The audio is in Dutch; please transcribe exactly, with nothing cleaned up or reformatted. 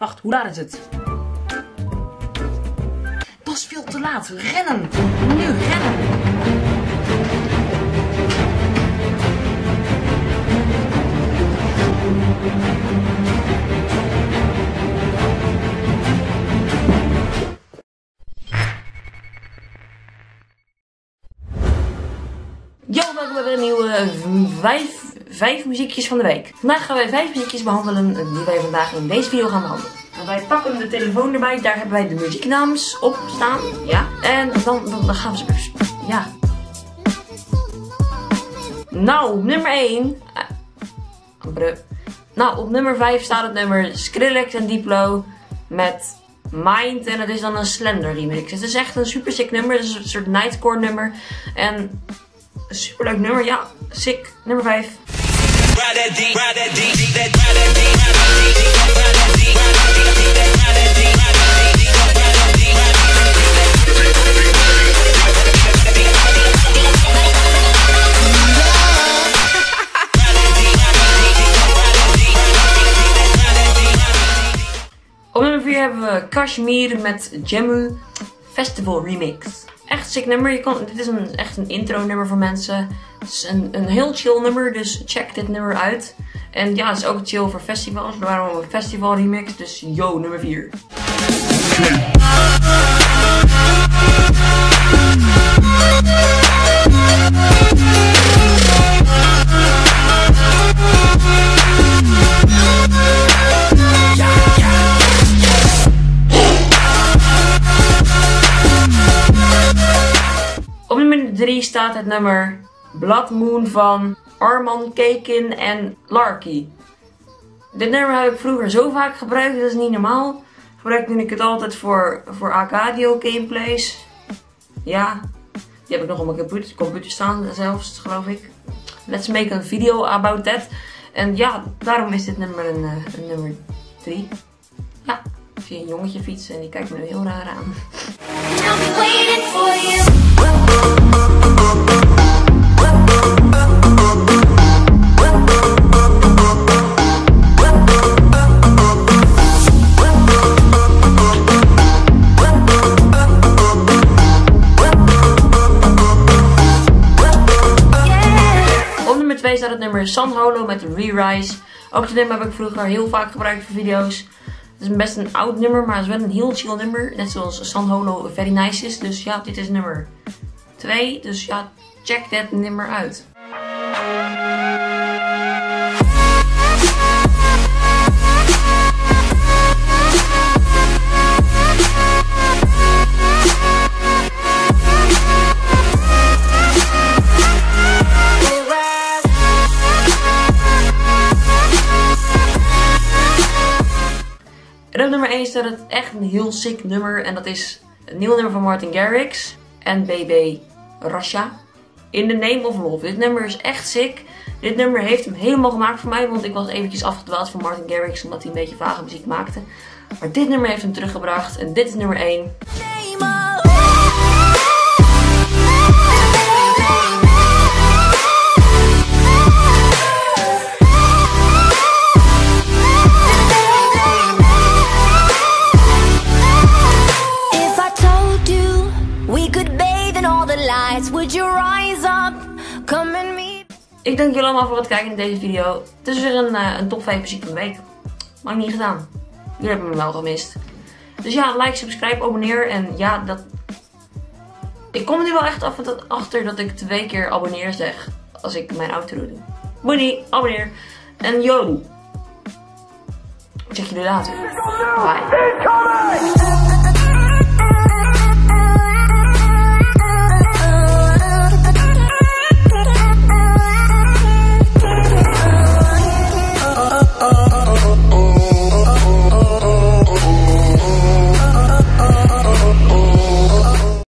Wacht, hoe laat is het? Dat is veel te laat. Rennen! Nu rennen! Yo, welkom bij weer een nieuwe vijf, vijf muziekjes van de week. Vandaag gaan wij vijf muziekjes behandelen die wij vandaag in deze video gaan behandelen. En wij pakken de telefoon erbij, daar hebben wij de muzieknaams op staan. Ja. En dan, dan, dan gaan we ze... Ja. Nou, op nummer één... Uh, nou, op nummer vijf staat het nummer Skrillex en Diplo met Mind. En het is dan een Slender remix. Het is echt een super sick nummer. Het is een soort nightcore nummer. En... een superleuk nummer, ja, sick. Nummer vijf. Op nummer vier hebben we Kashmir met Jammu Festival Remix. Echt sick nummer. Je kan, dit is een, echt een intro nummer voor mensen. Het is een, een heel chill nummer, dus check dit nummer uit. En ja, het is ook chill voor festivals. We waren op een festival remix, dus yo, nummer vier. Op nummer drie staat het nummer Blood Moon van Arman Kakin en Larky. Dit nummer heb ik vroeger zo vaak gebruikt, dat is niet normaal. Gebruikte ik het altijd voor, voor Arcadio gameplays. Ja, die heb ik nog op mijn computer, computer staan zelfs, geloof ik. Let's make a video about that. En ja, daarom is dit nummer een, een nummer drie. Ja, ik zie een jongetje fietsen en die kijkt me nu heel raar aan. Op nummer twee staat het nummer San Holo met Re-Rise. Ook dit nummer heb ik vroeger heel vaak gebruikt voor video's. Het is best een oud nummer, maar het is wel een heel chill nummer. Net zoals San Holo very nice is. Dus ja, dit is nummer twee. Dus ja, check dat nummer uit. En op nummer één staat het echt een heel sick nummer. En dat is een nieuw nummer van Martin Garrix en B B Rexha. In the Name of Love. Dit nummer is echt sick. Dit nummer heeft hem helemaal gemaakt voor mij. Want ik was eventjes afgedwaald van Martin Garrix. Omdat hij een beetje vage muziek maakte. Maar dit nummer heeft hem teruggebracht. En dit is nummer één. Ik dank jullie allemaal voor het kijken in deze video. Het is weer een, uh, een top vijf muziek van de week. Maar niet gedaan. Jullie hebben me wel gemist. Dus ja, like, subscribe, abonneer. En ja, dat... ik kom er nu wel echt af en toe achter dat ik twee keer abonneer zeg. Als ik mijn outro doe. Moet niet, abonneer. En yo. Check jullie later. Bye.